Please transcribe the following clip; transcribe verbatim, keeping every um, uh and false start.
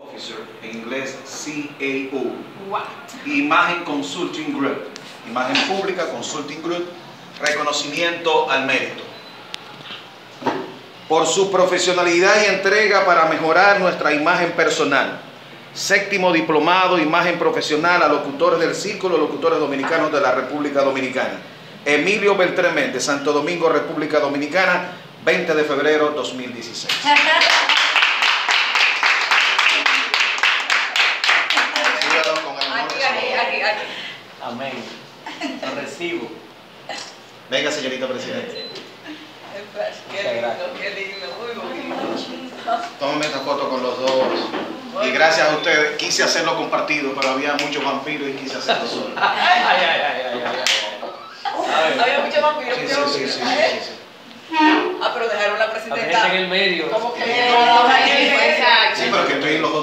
Officer, en inglés C A O. What? Imagen Consulting Group. Imagen Pública Consulting Group. Reconocimiento al mérito. Por su profesionalidad y entrega para mejorar nuestra imagen personal. Séptimo diplomado, imagen profesional a locutores del Círculo de Locutores Dominicanos de la República Dominicana. Emilio Beltremé, de Santo Domingo, República Dominicana, veinte de febrero de dos mil dieciséis. Amén. Lo recibo. Venga, señorita presidenta. Qué lindo, qué lindo, muy bonito. Tómame esta foto con los dos. Y gracias a ustedes, quise hacerlo compartido, pero había muchos vampiros y quise hacerlo solo. Ay, ay, ay, ay, ay, ay. Había muchos vampiros, Sí, muchos sí, sí, vampiros. sí, sí, sí. Ah, pero dejaron la La presidenta. gente en el medio. Como que Sí, pero que estoy en los dos.